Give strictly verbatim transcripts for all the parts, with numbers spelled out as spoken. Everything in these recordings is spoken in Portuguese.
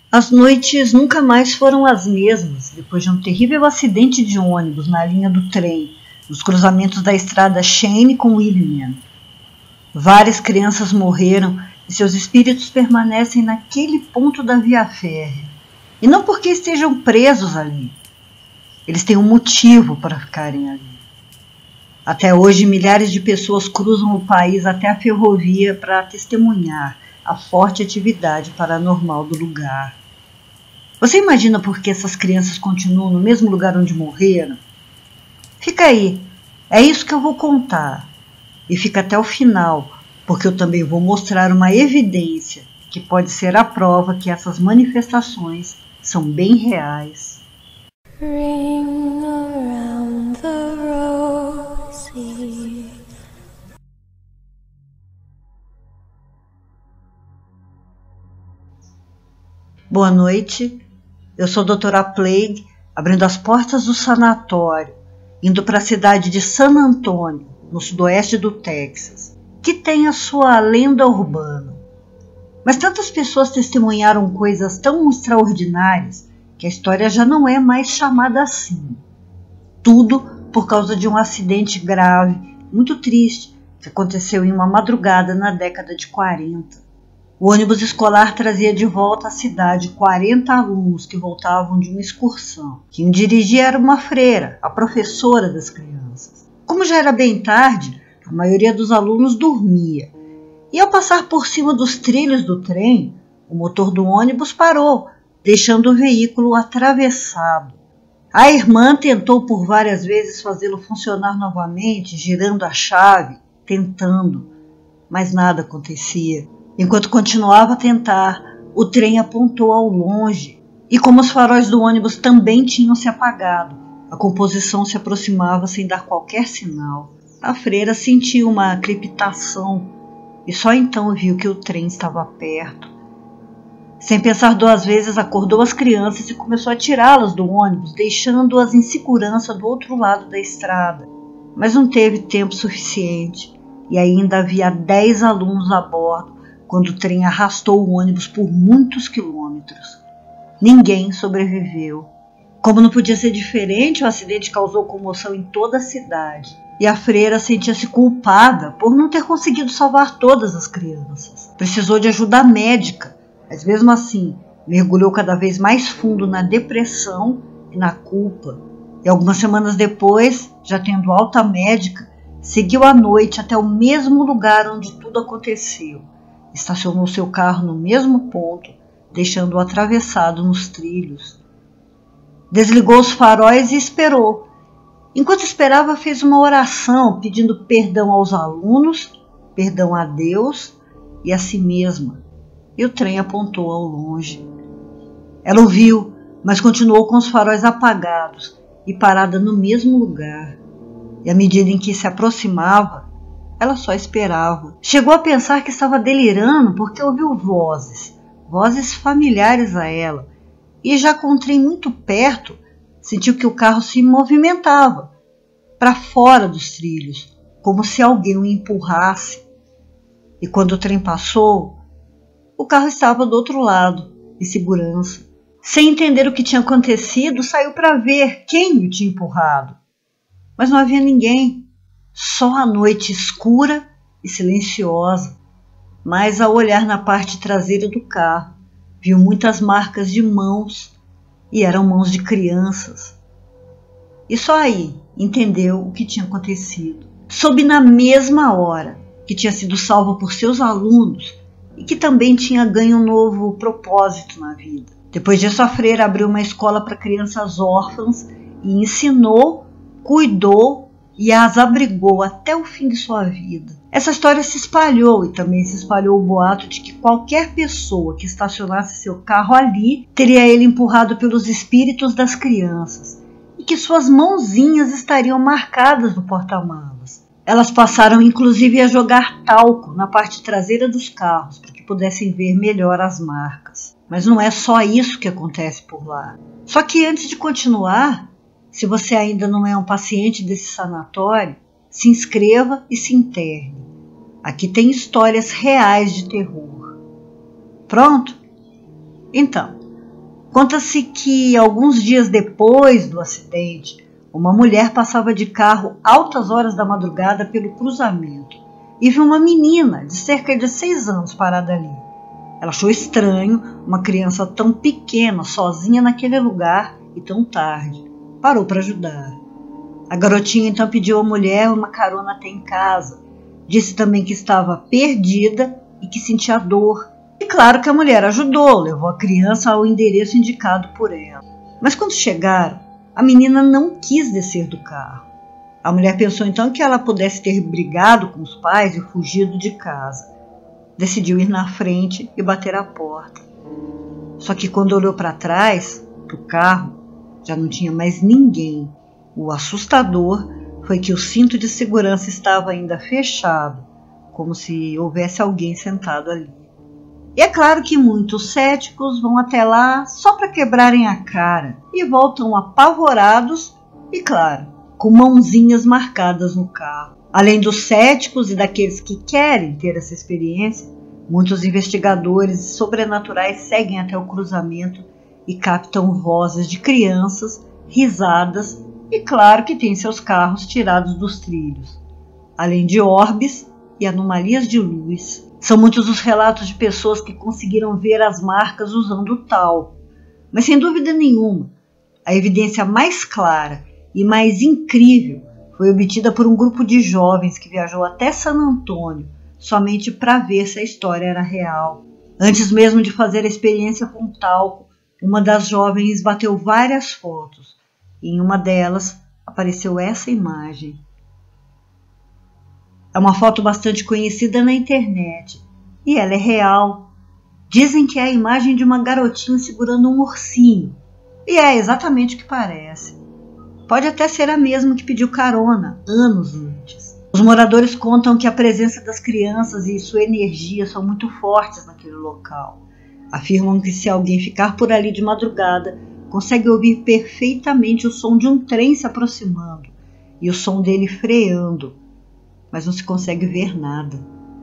As noites nunca mais foram as mesmas depois de um terrível acidente de ônibus na linha do trem, nos cruzamentos da estrada Cheyenne com William. Várias crianças morreram e seus espíritos permanecem naquele ponto da via férrea. E não porque estejam presos ali. Eles têm um motivo para ficarem ali. Até hoje, milhares de pessoas cruzam o país até a ferrovia para testemunhar a forte atividade paranormal do lugar. Você imagina por que essas crianças continuam no mesmo lugar onde morreram? Fica aí, é isso que eu vou contar. E fica até o final, porque eu também vou mostrar uma evidência que pode ser a prova que essas manifestações são bem reais. Ring around the rosy. Boa noite, eu sou a doutora Plague, abrindo as portas do sanatório, indo para a cidade de San Antônio, no sudoeste do Texas, que tem a sua lenda urbana. Mas tantas pessoas testemunharam coisas tão extraordinárias que a história já não é mais chamada assim. Tudo por causa de um acidente grave, muito triste, que aconteceu em uma madrugada na década de quarenta. O ônibus escolar trazia de volta à cidade quarenta alunos que voltavam de uma excursão. Quem dirigia era uma freira, a professora das crianças. Como já era bem tarde, a maioria dos alunos dormia. E ao passar por cima dos trilhos do trem, o motor do ônibus parou, deixando o veículo atravessado. A irmã tentou por várias vezes fazê-lo funcionar novamente, girando a chave, tentando, mas nada acontecia. Enquanto continuava a tentar, o trem apontou ao longe, e como os faróis do ônibus também tinham se apagado, a composição se aproximava sem dar qualquer sinal. A freira sentiu uma crepitação e só então viu que o trem estava perto. Sem pensar duas vezes, acordou as crianças e começou a tirá-las do ônibus, deixando-as em segurança do outro lado da estrada. Mas não teve tempo suficiente e ainda havia dez alunos a bordo quando o trem arrastou o ônibus por muitos quilômetros. Ninguém sobreviveu. Como não podia ser diferente, o acidente causou comoção em toda a cidade. E a freira sentia-se culpada por não ter conseguido salvar todas as crianças. Precisou de ajuda médica, mas mesmo assim, mergulhou cada vez mais fundo na depressão e na culpa. E algumas semanas depois, já tendo alta médica, seguiu à noite até o mesmo lugar onde tudo aconteceu. Estacionou seu carro no mesmo ponto, deixando-o atravessado nos trilhos. Desligou os faróis e esperou. Enquanto esperava, fez uma oração pedindo perdão aos alunos, perdão a Deus e a si mesma. E o trem apontou ao longe. Ela ouviu, mas continuou com os faróis apagados e parada no mesmo lugar. E à medida em que se aproximava, ela só esperava. Chegou a pensar que estava delirando porque ouviu vozes, vozes familiares a ela. E já com o trem muito perto, sentiu que o carro se movimentava para fora dos trilhos, como se alguém o empurrasse. E quando o trem passou, o carro estava do outro lado, em segurança. Sem entender o que tinha acontecido, saiu para ver quem o tinha empurrado. Mas não havia ninguém. Só a noite escura e silenciosa. Mas ao olhar na parte traseira do carro, viu muitas marcas de mãos, e eram mãos de crianças. E só aí entendeu o que tinha acontecido. Soube na mesma hora que tinha sido salva por seus alunos e que também tinha ganho um novo propósito na vida. Depois disso, a freira abriu uma escola para crianças órfãs e ensinou, cuidou e as abrigou até o fim de sua vida. Essa história se espalhou e também se espalhou o boato de que qualquer pessoa que estacionasse seu carro ali teria ele empurrado pelos espíritos das crianças e que suas mãozinhas estariam marcadas no porta-malas. Elas passaram inclusive a jogar talco na parte traseira dos carros para que pudessem ver melhor as marcas. Mas não é só isso que acontece por lá. Só que antes de continuar, se você ainda não é um paciente desse sanatório, se inscreva e se interne. Aqui tem histórias reais de terror. Pronto? Então, Conta-se que, alguns dias depois do acidente, uma mulher passava de carro altas horas da madrugada pelo cruzamento e viu uma menina de cerca de seis anos parada ali. Ela achou estranho uma criança tão pequena, sozinha naquele lugar e tão tarde. Parou para ajudar. A garotinha então pediu à mulher uma carona até em casa. Disse também que estava perdida e que sentia dor. E claro que a mulher ajudou, levou a criança ao endereço indicado por ela. Mas quando chegaram, a menina não quis descer do carro. A mulher pensou então que ela pudesse ter brigado com os pais e fugido de casa. Decidiu ir na frente e bater a porta. Só que quando olhou para trás, para o carro, já não tinha mais ninguém. O assustador foi que o cinto de segurança estava ainda fechado, como se houvesse alguém sentado ali. E é claro que muitos céticos vão até lá só para quebrarem a cara e voltam apavorados e, claro, com mãozinhas marcadas no carro. Além dos céticos e daqueles que querem ter essa experiência, muitos investigadores sobrenaturais seguem até o cruzamento e captam vozes de crianças, risadas e, claro, que tem seus carros tirados dos trilhos. Além de orbes e anomalias de luz, são muitos os relatos de pessoas que conseguiram ver as marcas usando o talco. Mas, sem dúvida nenhuma, a evidência mais clara e mais incrível foi obtida por um grupo de jovens que viajou até San Antônio somente para ver se a história era real. Antes mesmo de fazer a experiência com talco, uma das jovens bateu várias fotos e em uma delas apareceu essa imagem. É uma foto bastante conhecida na internet e ela é real. Dizem que é a imagem de uma garotinha segurando um ursinho e é exatamente o que parece. Pode até ser a mesma que pediu carona anos antes. Os moradores contam que a presença das crianças e sua energia são muito fortes naquele local. Afirmam que se alguém ficar por ali de madrugada, consegue ouvir perfeitamente o som de um trem se aproximando e o som dele freando, mas não se consegue ver nada.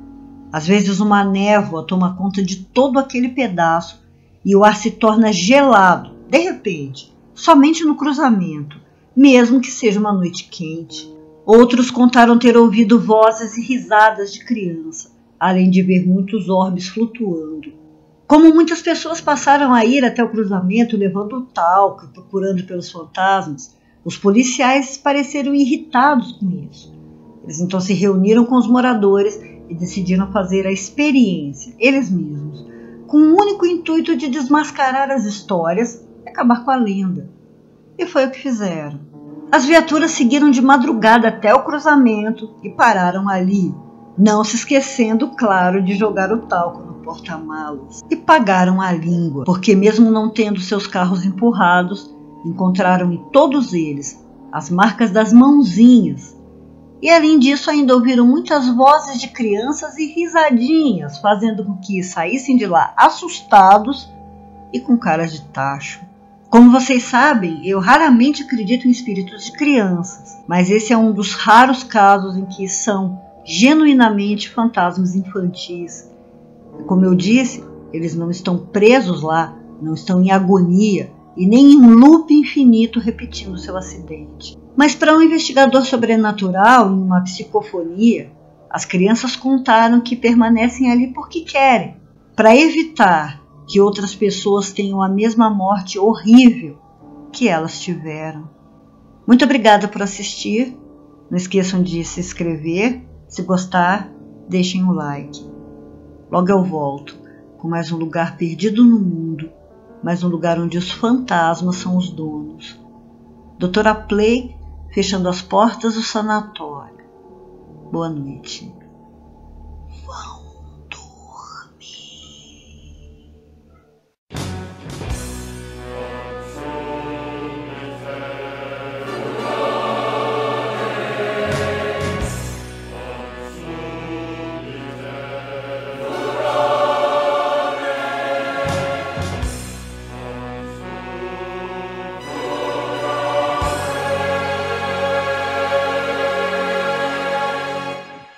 Às vezes uma névoa toma conta de todo aquele pedaço e o ar se torna gelado, de repente, somente no cruzamento, mesmo que seja uma noite quente. Outros contaram ter ouvido vozes e risadas de criança, além de ver muitos orbes flutuando. Como muitas pessoas passaram a ir até o cruzamento levando o talco e procurando pelos fantasmas, os policiais pareceram irritados com isso. Eles então se reuniram com os moradores e decidiram fazer a experiência, eles mesmos, com o único intuito de desmascarar as histórias e acabar com a lenda. E foi o que fizeram. As viaturas seguiram de madrugada até o cruzamento e pararam ali, não se esquecendo, claro, de jogar o talco no porta-malas. E pagaram a língua, porque mesmo não tendo seus carros empurrados, encontraram em todos eles as marcas das mãozinhas. E além disso ainda ouviram muitas vozes de crianças e risadinhas, fazendo com que saíssem de lá assustados e com caras de tacho. Como vocês sabem, eu raramente acredito em espíritos de crianças, mas esse é um dos raros casos em que são genuinamente fantasmas infantis. Como eu disse, eles não estão presos lá, não estão em agonia e nem em um loop infinito repetindo seu acidente. Mas para um investigador sobrenatural, em uma psicofonia, as crianças contaram que permanecem ali porque querem, para evitar que outras pessoas tenham a mesma morte horrível que elas tiveram. Muito obrigada por assistir. Não esqueçam de se inscrever. Se gostar, deixem o like. Logo eu volto com mais um lugar perdido no mundo, mais um lugar onde os fantasmas são os donos. Doutora Plague fechando as portas do sanatório. Boa noite. Uau.